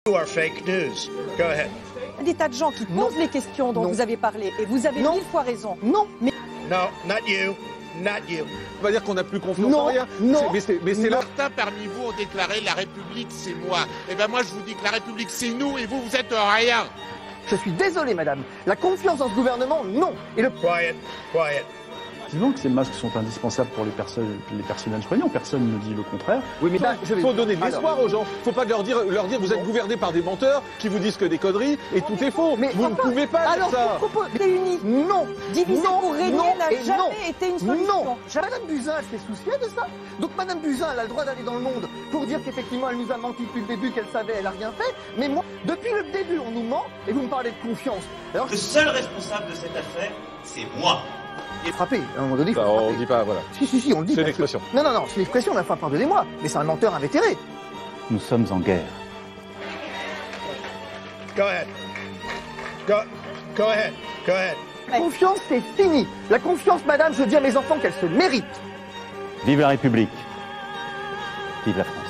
are fake news. Go ahead. Des tas de gens qui posent les questions dont vous avez parlé, et vous avez 1000 fois raison. Non. Mais... No, not you. Not you. On va dire qu'on n'a plus confiance en rien. Mais c'est là. Certains parmi vous ont déclaré la République c'est moi. Eh ben moi je vous dis que la République c'est nous et vous êtes rien. Je suis désolé, madame. La confiance dans ce gouvernement, non. Et le... Quiet, quiet. Effectivement que ces masques sont indispensables pour les personnels soignants, personne ne dit le contraire. Oui, mais il faut donner de l'espoir aux gens. Faut pas leur dire vous êtes gouvernés par des menteurs qui vous disent que des conneries et tout est faux. Mais vous ne pouvez pas dire ça. Réunis. Non. Diviser pour régner n'a jamais non. été une solution. Non. Madame Buzyn, elle s'est souciée de ça. Donc Madame Buzyn, elle a le droit d'aller dans le monde pour dire qu'effectivement elle nous a menti depuis le début, qu'elle savait, elle a rien fait. Mais moi, depuis le début, on nous ment et vous me parlez de confiance. Alors, le seul responsable de cette affaire, c'est moi. Il est frappé, à un moment donné. On dit pas, voilà. Si, on le dit. C'est l'expression. Non, c'est l'expression, mais enfin, pardonnez-moi, mais c'est un menteur invétéré. Nous sommes en guerre. Go ahead. Go ahead. Go ahead. La confiance, c'est fini. La confiance, madame, je dis à mes enfants qu'elle se mérite. Vive la République. Vive la France.